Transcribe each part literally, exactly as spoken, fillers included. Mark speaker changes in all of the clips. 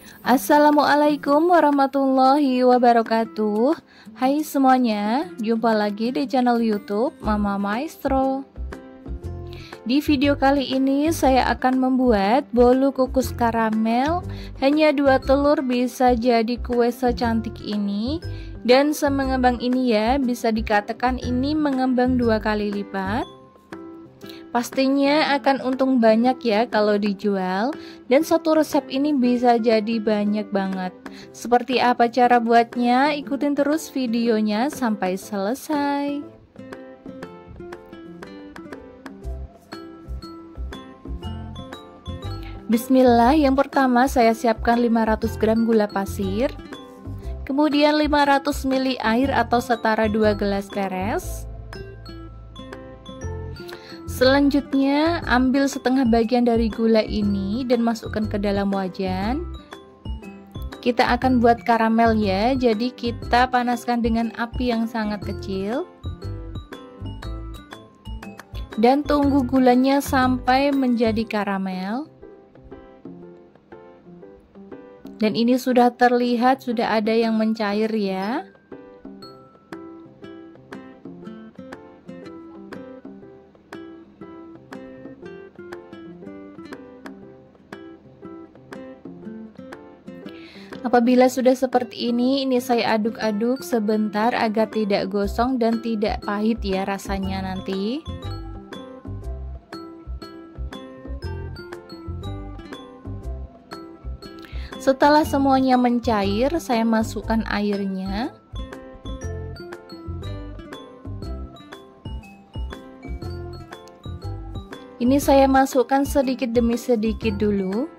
Speaker 1: Assalamualaikum warahmatullahi wabarakatuh. Hai semuanya, jumpa lagi di channel YouTube Mama Maestro. Di video kali ini saya akan membuat bolu kukus karamel. Hanya dua telur bisa jadi kue secantik ini dan semengembang ini ya, bisa dikatakan ini mengembang dua kali lipat. Pastinya akan untung banyak ya kalau dijual, dan satu resep ini bisa jadi banyak banget. Seperti apa cara buatnya? Ikutin terus videonya sampai selesai. Bismillah, yang pertama saya siapkan lima ratus gram gula pasir, kemudian lima ratus mililiter air atau setara dua gelas keres. Selanjutnya ambil setengah bagian dari gula ini dan masukkan ke dalam wajan. Kita akan buat karamel ya, jadi kita panaskan dengan api yang sangat kecil dan tunggu gulanya sampai menjadi karamel. Dan ini sudah terlihat sudah ada yang mencair ya. Apabila sudah seperti ini, ini saya aduk-aduk sebentar agar tidak gosong dan tidak pahit ya rasanya nanti. Setelah semuanya mencair, saya masukkan airnya. Ini saya masukkan sedikit demi sedikit dulu.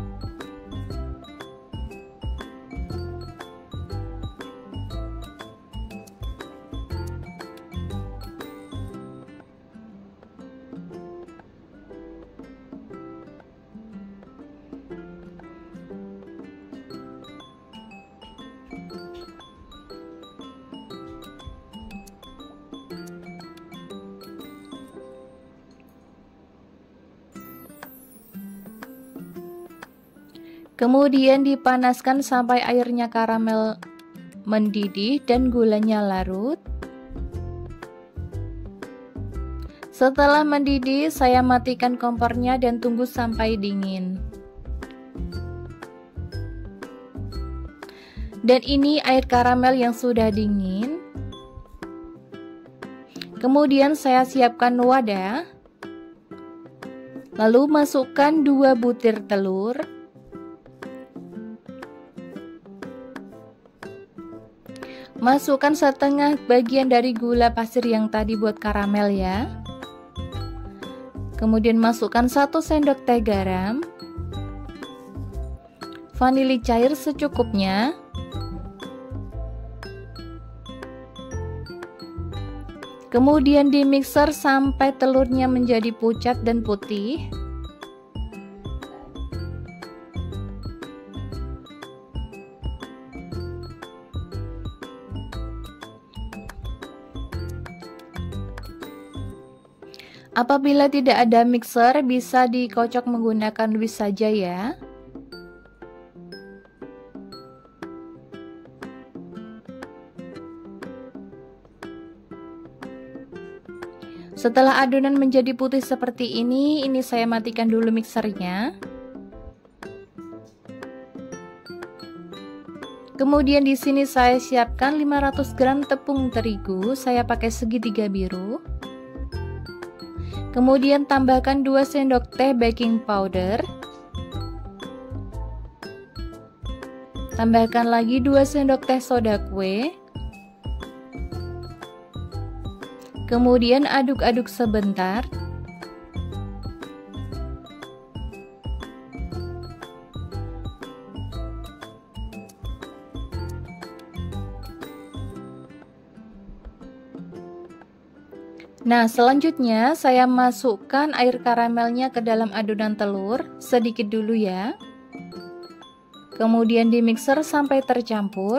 Speaker 1: Kemudian dipanaskan sampai airnya karamel mendidih dan gulanya larut. Setelah mendidih, saya matikan kompornya dan tunggu sampai dingin. Dan ini air karamel yang sudah dingin. Kemudian saya siapkan wadah. Lalu masukkan dua butir telur. Masukkan setengah bagian dari gula pasir yang tadi buat karamel ya. Kemudian masukkan satu sendok teh garam, vanili cair secukupnya, kemudian di mixer sampai telurnya menjadi pucat dan putih. Apabila tidak ada mixer, bisa dikocok menggunakan whisk saja ya. Setelah adonan menjadi putih seperti ini, ini saya matikan dulu mixernya. Kemudian di sini saya siapkan lima ratus gram tepung terigu, saya pakai segitiga biru. Kemudian tambahkan dua sendok teh baking powder. Tambahkan lagi dua sendok teh soda kue. Kemudian aduk-aduk sebentar. Nah, selanjutnya saya masukkan air karamelnya ke dalam adonan telur, sedikit dulu ya. Kemudian di mixer sampai tercampur.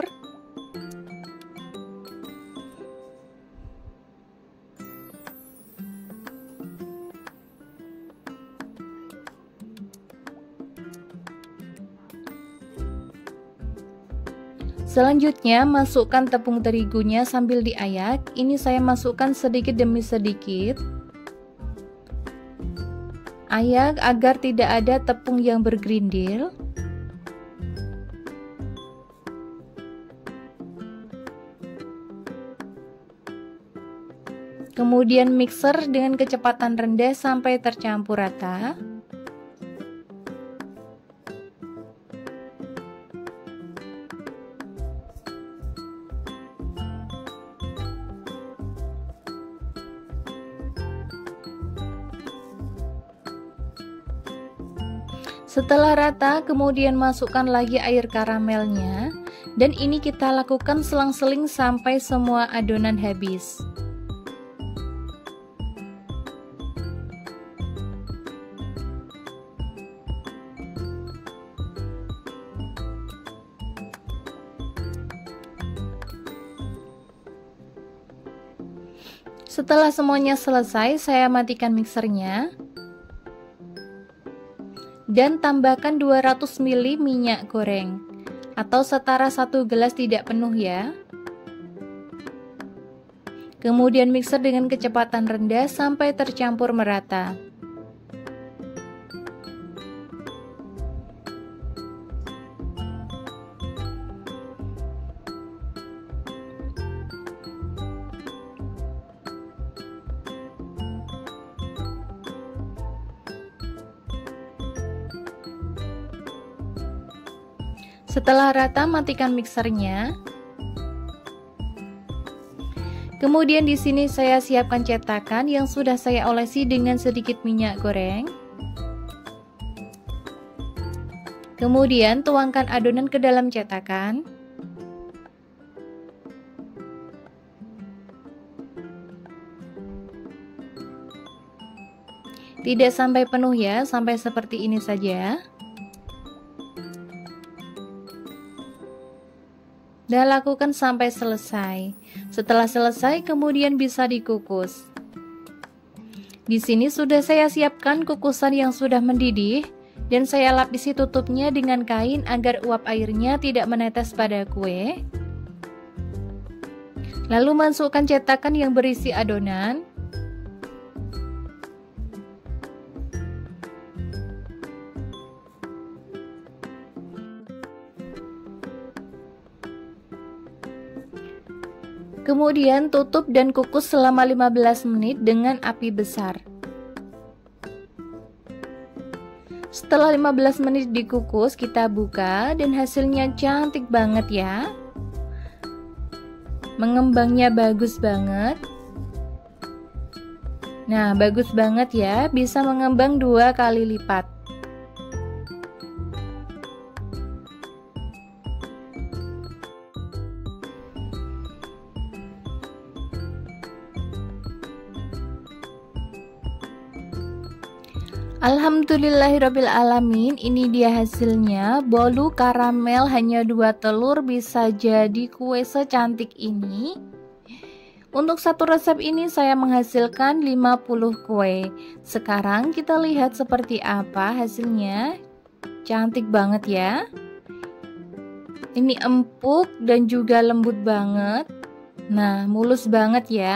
Speaker 1: Selanjutnya masukkan tepung terigunya sambil diayak. Ini saya masukkan sedikit demi sedikit. Ayak agar tidak ada tepung yang bergerindil. Kemudian mixer dengan kecepatan rendah sampai tercampur rata. Setelah rata, kemudian masukkan lagi air karamelnya, dan ini kita lakukan selang-seling sampai semua adonan habis. Setelah semuanya selesai, saya matikan mixernya dan tambahkan dua ratus mililiter minyak goreng atau setara satu gelas tidak penuh ya. Kemudian mixer dengan kecepatan rendah sampai tercampur merata. Setelah rata, matikan mixernya. Kemudian di sini saya siapkan cetakan yang sudah saya olesi dengan sedikit minyak goreng. Kemudian tuangkan adonan ke dalam cetakan. Tidak sampai penuh ya, sampai seperti ini saja. Dan lakukan sampai selesai. Setelah selesai, kemudian bisa dikukus. Di sini sudah saya siapkan kukusan yang sudah mendidih, dan saya lapisi tutupnya dengan kain agar uap airnya tidak menetes pada kue. Lalu masukkan cetakan yang berisi adonan. Kemudian tutup dan kukus selama lima belas menit dengan api besar. Setelah lima belas menit dikukus, kita buka dan hasilnya cantik banget ya. Mengembangnya bagus banget. Nah, bagus banget ya, bisa mengembang dua kali lipat. Alhamdulillahirrabbilalamin, ini dia hasilnya. Bolu karamel hanya dua telur bisa jadi kue secantik ini. Untuk satu resep ini saya menghasilkan lima puluh kue. Sekarang kita lihat seperti apa hasilnya. Cantik banget ya. Ini empuk dan juga lembut banget. Nah, mulus banget ya.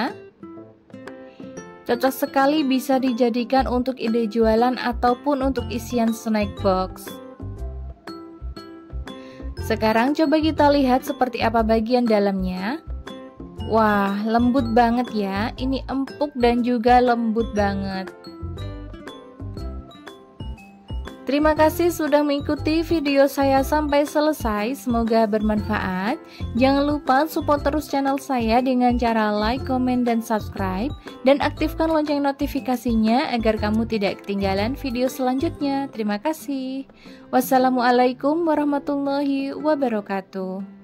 Speaker 1: Cocok sekali bisa dijadikan untuk ide jualan ataupun untuk isian snack box. Sekarang coba kita lihat seperti apa bagian dalamnya. Wah, lembut banget ya. Ini empuk dan juga lembut banget. Terima kasih sudah mengikuti video saya sampai selesai, semoga bermanfaat. Jangan lupa support terus channel saya dengan cara like, komen, dan subscribe. Dan aktifkan lonceng notifikasinya agar kamu tidak ketinggalan video selanjutnya. Terima kasih. Wassalamualaikum warahmatullahi wabarakatuh.